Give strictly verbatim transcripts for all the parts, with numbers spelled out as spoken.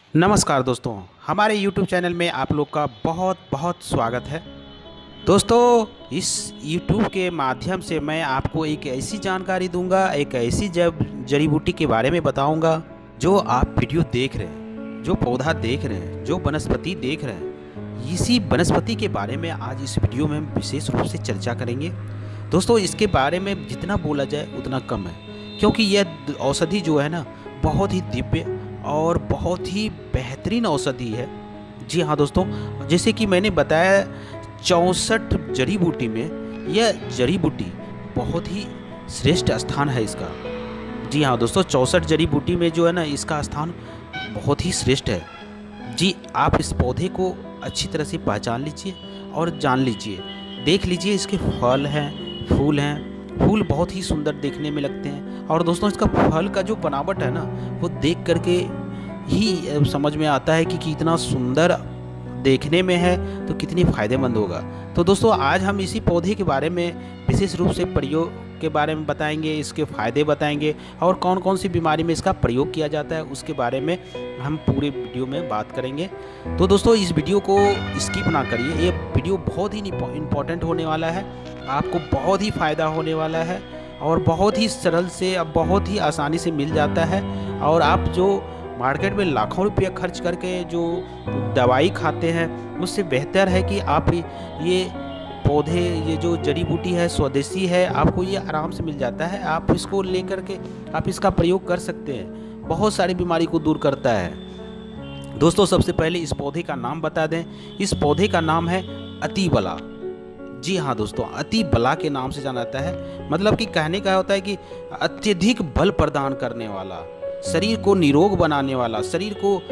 नमस्कार दोस्तों, हमारे यूट्यूब चैनल में आप लोग का बहुत बहुत स्वागत है। दोस्तों, इस यूट्यूब के माध्यम से मैं आपको एक ऐसी जानकारी दूंगा, एक ऐसी जब जड़ी बूटी के बारे में बताऊंगा जो आप वीडियो देख रहे हैं, जो पौधा देख रहे हैं, जो वनस्पति देख रहे हैं। इसी वनस्पति के बारे में आज इस वीडियो में हम विशेष रूप से चर्चा करेंगे। दोस्तों, इसके बारे में जितना बोला जाए उतना कम है, क्योंकि यह औषधि जो है ना, बहुत ही दिव्य और बहुत ही बेहतरीन औषधि है। जी हाँ दोस्तों, जैसे कि मैंने बताया, चौंसठ जड़ी बूटी में यह जड़ी बूटी बहुत ही श्रेष्ठ स्थान है इसका। जी हाँ दोस्तों, चौंसठ जड़ी बूटी में जो है ना, इसका स्थान बहुत ही श्रेष्ठ है। जी, आप इस पौधे को अच्छी तरह से पहचान लीजिए और जान लीजिए, देख लीजिए। इसके फल हैं, फूल हैं। फूल बहुत ही सुंदर देखने में लगते हैं, और दोस्तों इसका फल का जो बनावट है ना, वो देख करके ही समझ में आता है कि कितना सुंदर देखने में है, तो कितनी फ़ायदेमंद होगा। तो दोस्तों, आज हम इसी पौधे के बारे में विशेष रूप से प्रयोग के बारे में बताएंगे, इसके फ़ायदे बताएंगे, और कौन कौन सी बीमारी में इसका प्रयोग किया जाता है उसके बारे में हम पूरे वीडियो में बात करेंगे। तो दोस्तों, इस वीडियो को स्किप ना करिए, ये वीडियो बहुत ही इम्पोर्टेंट होने वाला है, आपको बहुत ही फ़ायदा होने वाला है, और बहुत ही सरल से, अब बहुत ही आसानी से मिल जाता है। और आप जो मार्केट में लाखों रुपया खर्च करके जो दवाई खाते हैं, उससे बेहतर है कि आप ये पौधे, ये जो जड़ी बूटी है, स्वदेशी है, आपको ये आराम से मिल जाता है। आप इसको लेकर के आप इसका प्रयोग कर सकते हैं, बहुत सारी बीमारी को दूर करता है। दोस्तों, सबसे पहले इस पौधे का नाम बता दें। इस पौधे का नाम है अतिबला। जी हाँ दोस्तों, अति बला के नाम से जाना जाता है। मतलब कि कहने का होता है कि अत्यधिक बल प्रदान करने वाला, शरीर को निरोग बनाने वाला, शरीर को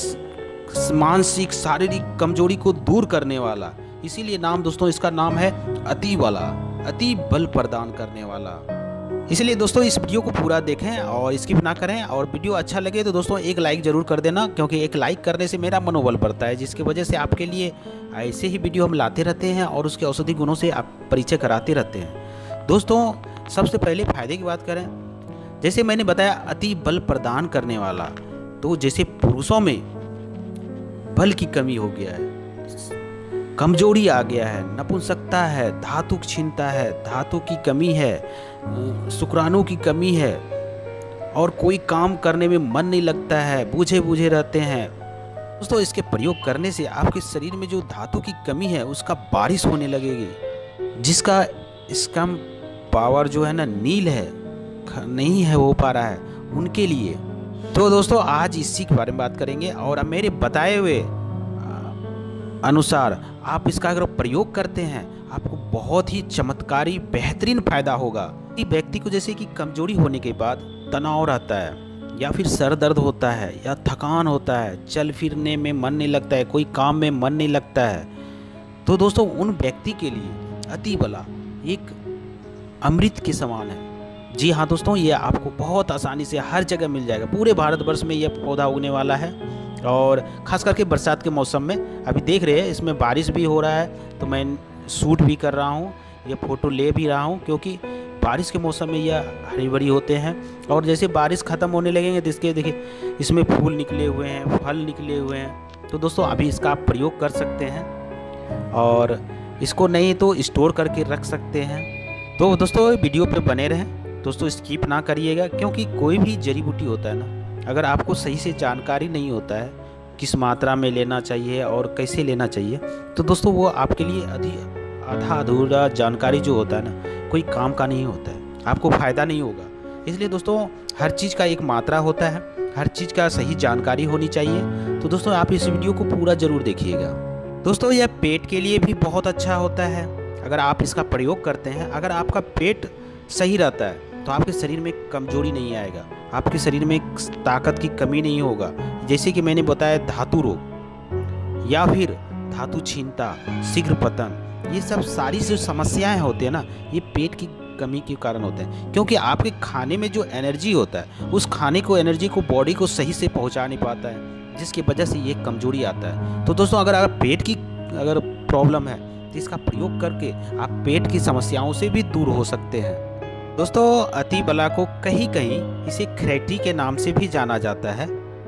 मानसिक शारीरिक कमजोरी को दूर करने वाला। इसीलिए नाम दोस्तों इसका नाम है अति बला, अति बल प्रदान करने वाला। इसलिए दोस्तों, इस वीडियो को पूरा देखें और स्किप ना करें, और वीडियो अच्छा लगे तो दोस्तों एक लाइक ज़रूर कर देना, क्योंकि एक लाइक करने से मेरा मनोबल बढ़ता है, जिसकी वजह से आपके लिए ऐसे ही वीडियो हम लाते रहते हैं और उसके औषधि गुणों से आप परिचय कराते रहते हैं। दोस्तों, सबसे पहले फ़ायदे की बात करें, जैसे मैंने बताया अति बल प्रदान करने वाला, तो जैसे पुरुषों में बल की कमी हो गया है, कमजोरी आ गया है, नपुंसकता है, धातु क्षीणता है, धातु की कमी है, शुक्राणु की कमी है, और कोई काम करने में मन नहीं लगता है, बूझे बूझे रहते हैं। दोस्तों, इसके प्रयोग करने से आपके शरीर में जो धातु की कमी है उसका बारिश होने लगेगी, जिसका इसका पावर जो है ना, नील है, नहीं है हो पा रहा है उनके लिए। तो दोस्तों, आज इसी के बारे में बात करेंगे, और अब मेरे बताए हुए अनुसार आप इसका अगर प्रयोग करते हैं, आपको बहुत ही चमत्कारी बेहतरीन फायदा होगा। कि व्यक्ति को जैसे कि कमजोरी होने के बाद तनाव रहता है, या फिर सर दर्द होता है, या थकान होता है, चल फिरने में मन नहीं लगता है, कोई काम में मन नहीं लगता है, तो दोस्तों उन व्यक्ति के लिए अतिबला एक अमृत के समान है। जी हाँ दोस्तों, ये आपको बहुत आसानी से हर जगह मिल जाएगा। पूरे भारतवर्ष में यह पौधा उगने वाला है, और ख़ास करके बरसात के मौसम में। अभी देख रहे हैं इसमें बारिश भी हो रहा है, तो मैं शूट भी कर रहा हूँ, ये फ़ोटो ले भी रहा हूँ, क्योंकि बारिश के मौसम में यह हरी भरी होते हैं। और जैसे बारिश ख़त्म होने लगेंगे तो इसके देखिए इसमें फूल निकले हुए हैं, फल निकले हुए हैं। तो दोस्तों, अभी इसका आप प्रयोग कर सकते हैं, और इसको नहीं तो स्टोर करके रख सकते हैं। तो दोस्तों, वीडियो पे बने रहें दोस्तों, स्किप ना करिएगा, क्योंकि कोई भी जड़ी बूटी होता है ना, अगर आपको सही से जानकारी नहीं होता है किस मात्रा में लेना चाहिए और कैसे लेना चाहिए, तो दोस्तों वो आपके लिए अधिक आधा अधूरा जानकारी जो होता है ना, कोई काम का नहीं होता है, आपको फ़ायदा नहीं होगा। इसलिए दोस्तों, हर चीज़ का एक मात्रा होता है, हर चीज़ का सही जानकारी होनी चाहिए। तो दोस्तों, आप इस वीडियो को पूरा ज़रूर देखिएगा। दोस्तों, यह पेट के लिए भी बहुत अच्छा होता है अगर आप इसका प्रयोग करते हैं। अगर आपका पेट सही रहता है तो आपके शरीर में कमजोरी नहीं आएगा, आपके शरीर में ताकत की कमी नहीं होगा। जैसे कि मैंने बताया, धातु रोग या फिर धातु क्षीणता, शीघ्र पतन, ये सब सारी जो समस्याएं होती है ना, ये पेट की कमी के कारण होते हैं, क्योंकि आपके खाने में जो एनर्जी होता है, उस खाने को एनर्जी को बॉडी को सही से पहुंचा नहीं पाता है, जिसकी वजह से ये कमजोरी आता है। तो दोस्तों, अगर अगर पेट की अगर प्रॉब्लम है तो इसका प्रयोग करके आप पेट की समस्याओं से भी दूर हो सकते हैं। दोस्तों, अतिबला को कहीं कहीं इसे खैटी के नाम से भी जाना जाता है।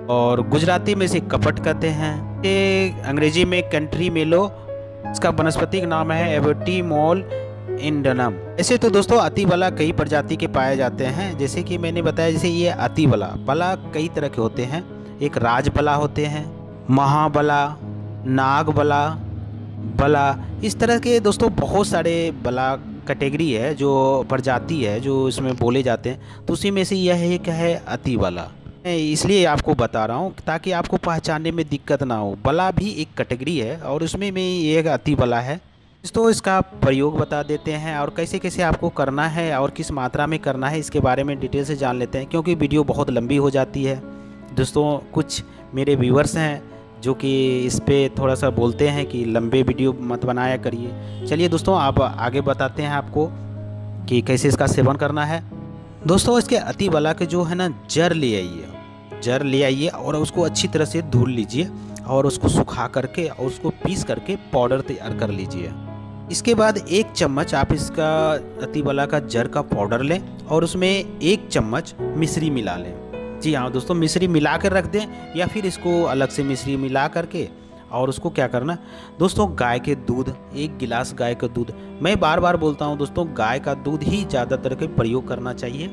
और गुजराती में इसे कपट कहते हैं। ये अंग्रेजी में कंट्री मेलो, इसका वनस्पतिक नाम है एबोटिमॉल इंडनम। ऐसे तो दोस्तों अतिबला कई प्रजाति के पाए जाते हैं, जैसे कि मैंने बताया, जैसे ये अतिबला बला कई तरह के होते हैं। एक राजबला होते हैं, महाबला, नागबला, बला, इस तरह के दोस्तों बहुत सारे बला कैटेगरी है, जो प्रजाति है जो इसमें बोले जाते हैं। तो उसी में से यह एक है अतिबला। मैं इसलिए आपको बता रहा हूँ ताकि आपको पहचानने में दिक्कत ना हो। बला भी एक कैटेगरी है और उसमें में एक अतिबला है। तो इसका प्रयोग बता देते हैं और कैसे कैसे आपको करना है और किस मात्रा में करना है, इसके बारे में डिटेल से जान लेते हैं, क्योंकि वीडियो बहुत लंबी हो जाती है। दोस्तों कुछ मेरे व्यूअर्स हैं जो कि इस पे थोड़ा सा बोलते हैं कि लंबे वीडियो मत बनाया करिए। चलिए दोस्तों आप आगे बताते हैं आपको कि कैसे इसका सेवन करना है। दोस्तों इसके अतिबला के जो है ना जड़ ले आइए, जड़ ले आइए और उसको अच्छी तरह से धुल लीजिए और उसको सुखा करके और उसको पीस करके पाउडर तैयार कर लीजिए। इसके बाद एक चम्मच आप इसका अतिबला का जड़ का पाउडर लें और उसमें एक चम्मच मिश्री मिला लें। जी हाँ दोस्तों, मिश्री मिला कर रख दें या फिर इसको अलग से मिश्री मिला करके और उसको क्या करना दोस्तों, गाय के दूध, एक गिलास गाय का दूध, मैं बार बार बोलता हूँ दोस्तों गाय का दूध ही ज़्यादातर के प्रयोग करना चाहिए।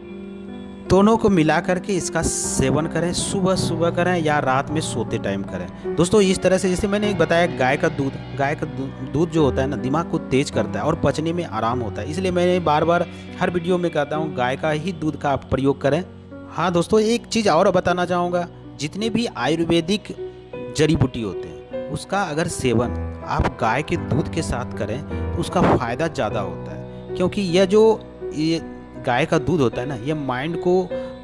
दोनों को मिला करके इसका सेवन करें, सुबह सुबह करें या रात में सोते टाइम करें। दोस्तों इस तरह से, जैसे मैंने एक बताया, गाय का दूध, गाय का दूध जो होता है ना दिमाग को तेज करता है और पचने में आराम होता है, इसलिए मैंने बार बार हर वीडियो में कहता हूँ गाय का ही दूध का आप प्रयोग करें। हाँ दोस्तों एक चीज़ और बताना चाहूँगा, जितने भी आयुर्वेदिक जड़ी बूटी होते हैं उसका अगर सेवन आप गाय के दूध के साथ करें तो उसका फ़ायदा ज़्यादा होता है, क्योंकि यह जो ये गाय का दूध होता है ना, ये माइंड को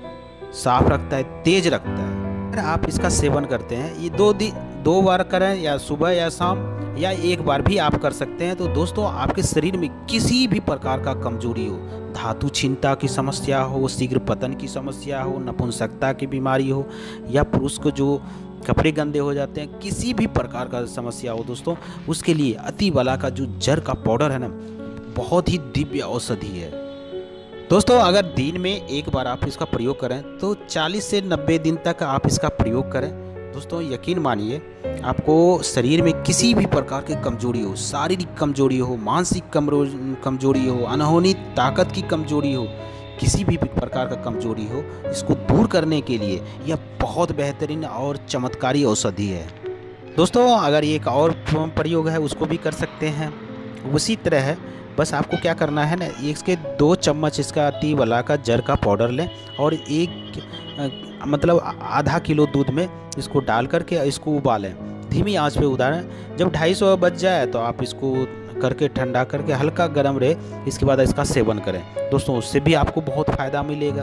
साफ रखता है, तेज रखता है। अगर आप इसका सेवन करते हैं, ये दो दिन दो बार करें या सुबह या शाम या एक बार भी आप कर सकते हैं, तो दोस्तों आपके शरीर में किसी भी प्रकार का कमजोरी हो, धातु क्षीणता की समस्या हो, शीघ्र पतन की समस्या हो, नपुंसकता की बीमारी हो या पुरुष को जो कपड़े गंदे हो जाते हैं, किसी भी प्रकार का समस्या हो दोस्तों, उसके लिए अतिबला का जो जड़ का पाउडर है ना बहुत ही दिव्य औषधि है। दोस्तों अगर दिन में एक बार आप इसका प्रयोग करें तो चालीस से नब्बे दिन तक आप इसका प्रयोग करें। दोस्तों यकीन मानिए आपको शरीर में किसी भी प्रकार की कमजोरी हो, शारीरिक कमजोरी हो, मानसिक कमजोरी हो, अनहोनी ताकत की कमजोरी हो, किसी भी प्रकार का कमजोरी हो, इसको दूर करने के लिए यह बहुत बेहतरीन और चमत्कारी औषधि है। दोस्तों अगर एक और प्रयोग है उसको भी कर सकते हैं उसी तरह है, बस आपको क्या करना है ना, इसके दो चम्मच इसका अतिबला का जड़ का पाउडर लें और एक मतलब आधा किलो दूध में इसको डाल करके इसको उबालें, धीमी आंच पे उबालें। जब ढाई सौ बज जाए तो आप इसको करके ठंडा करके हल्का गर्म रहे, इसके बाद इसका सेवन करें दोस्तों, उससे भी आपको बहुत फ़ायदा मिलेगा।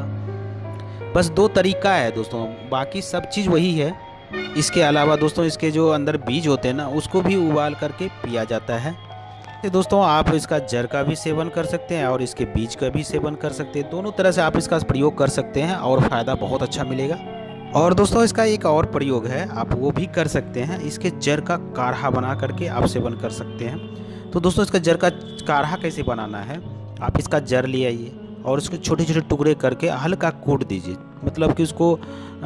बस दो तरीका है दोस्तों, बाकी सब चीज़ वही है। इसके अलावा दोस्तों इसके जो अंदर बीज होते हैं ना उसको भी उबाल करके पिया जाता है। तो दोस्तों आप इसका जड़ का भी सेवन कर सकते हैं और इसके बीज का भी सेवन कर सकते हैं, दोनों तरह से आप इसका प्रयोग कर सकते हैं और फ़ायदा बहुत अच्छा मिलेगा। और दोस्तों इसका एक और प्रयोग है, आप वो भी कर सकते हैं, इसके जड़ का काढ़ा बना करके आप सेवन कर सकते हैं। तो दोस्तों इसका जड़ का काढ़ा कैसे बनाना है, आप इसका जड़ ले आइए और उसके छोटे छोटे टुकड़े करके हल्का कूट दीजिए, मतलब कि उसको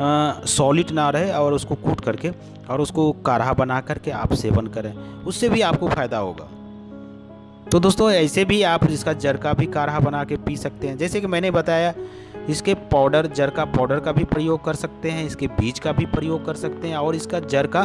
सॉलिड ना रहे, और उसको कूट करके और उसको काढ़ा बना करके आप सेवन करें, उससे भी आपको फ़ायदा होगा। तो दोस्तों ऐसे भी आप इसका जड़ का भी काढ़ा बना के पी सकते हैं, जैसे कि मैंने बताया इसके पाउडर, जड़ का पाउडर का भी प्रयोग कर सकते हैं, इसके बीज का भी प्रयोग कर सकते हैं और इसका जड़ का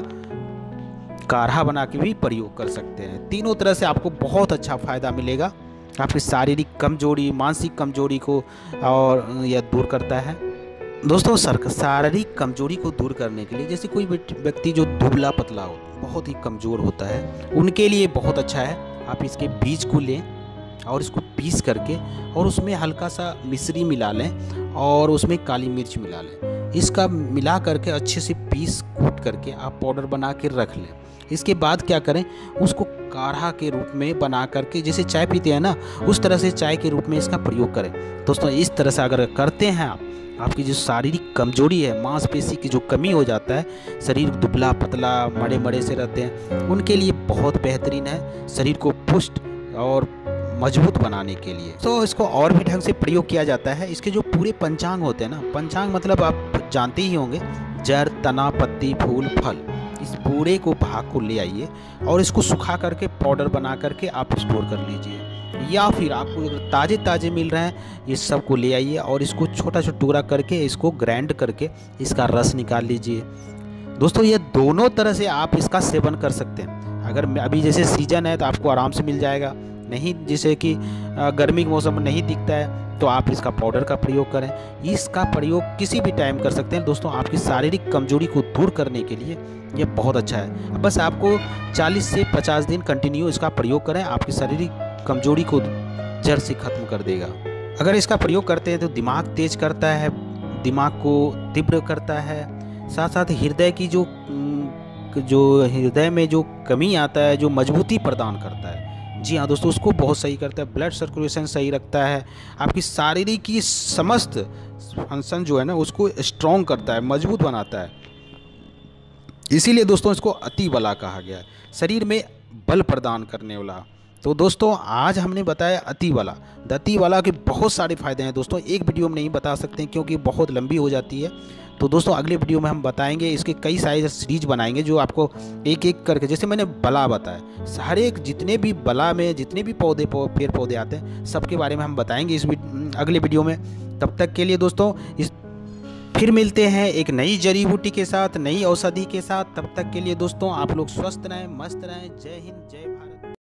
काढ़ा बना के भी प्रयोग कर सकते हैं। तीनों तरह से आपको बहुत अच्छा फ़ायदा मिलेगा, आपकी शारीरिक कमजोरी, मानसिक कमजोरी को और यह दूर करता है। दोस्तों शारीरिक कमजोरी को दूर करने के लिए, जैसे कोई व्यक्ति जो दुबला पतला हो, बहुत ही कमज़ोर होता है, उनके लिए बहुत अच्छा है। आप इसके बीज को लें और इसको पीस करके और उसमें हल्का सा मिश्री मिला लें और उसमें काली मिर्च मिला लें, इसका मिला करके अच्छे से पीस कूट करके आप पाउडर बना के रख लें। इसके बाद क्या करें, उसको काढ़ा के रूप में बना करके, जैसे चाय पीते हैं ना उस तरह से चाय के रूप में इसका प्रयोग करें। दोस्तों इस तरह से अगर करते हैं आप, आपकी जो शारीरिक कमजोरी है, मांसपेशी की जो कमी हो जाता है, शरीर दुबला पतला मड़े मड़े से रहते हैं, उनके लिए बहुत बेहतरीन है, शरीर को पुष्ट और मजबूत बनाने के लिए। तो इसको और भी ढंग से प्रयोग किया जाता है। इसके जो पूरे पंचांग होते हैं ना, पंचांग मतलब आप जानते ही होंगे, जड़, तना, पत्ती, फूल, फल, इस पूरे को भाग को ले आइए और इसको सुखा करके पाउडर बना करके आप स्टोर कर लीजिए, या फिर आपको अगर ताज़े ताज़े मिल रहे हैं ये सब को ले आइए और इसको छोटा छोटा टुकड़ा करके इसको ग्राइंड करके इसका रस निकाल लीजिए। दोस्तों ये दोनों तरह से आप इसका सेवन कर सकते हैं। अगर अभी जैसे सीजन है तो आपको आराम से मिल जाएगा, नहीं जैसे कि गर्मी के मौसम में नहीं दिखता है तो आप इसका पाउडर का प्रयोग करें। इसका प्रयोग किसी भी टाइम कर सकते हैं दोस्तों, आपकी शारीरिक कमजोरी को दूर करने के लिए ये बहुत अच्छा है। बस आपको चालीस से पचास दिन कंटिन्यू इसका प्रयोग करें, आपकी शारीरिक कमजोरी को जड़ से ख़त्म कर देगा। अगर इसका प्रयोग करते हैं तो दिमाग तेज करता है, दिमाग को तीव्र करता है, साथ साथ हृदय की जो जो हृदय में जो कमी आता है जो मजबूती प्रदान करता है, जी हाँ दोस्तों, उसको बहुत सही करता है। ब्लड सर्कुलेशन सही रखता है, आपकी शारीरिक की समस्त फंक्शन जो है ना उसको स्ट्रॉन्ग करता है, मजबूत बनाता है। इसीलिए दोस्तों इसको अति बला कहा गया है, शरीर में बल प्रदान करने वाला। तो दोस्तों आज हमने बताया अति वाला। अति वाला के बहुत सारे फ़ायदे हैं दोस्तों, एक वीडियो में नहीं बता सकते क्योंकि बहुत लंबी हो जाती है। तो दोस्तों अगले वीडियो में हम बताएंगे, इसके कई सारे सीरीज बनाएंगे जो आपको एक एक करके, जैसे मैंने बला बताया, हर एक जितने भी बला में जितने भी पौधे पेड़ पौधे आते हैं सबके बारे में हम बताएंगे इस अगले वीडियो में। तब तक के लिए दोस्तों इस फिर मिलते हैं एक नई जड़ी बूटी के साथ, नई औषधि के साथ। तब तक के लिए दोस्तों आप लोग स्वस्थ रहें, मस्त रहें। जय हिंद, जय भारत।